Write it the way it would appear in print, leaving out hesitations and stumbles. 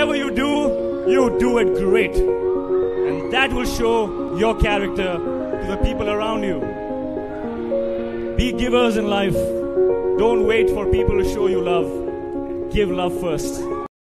whatever you do it great. And that will show your character to the people around you. Be givers in life. Don't wait for people to show you love. Give love first.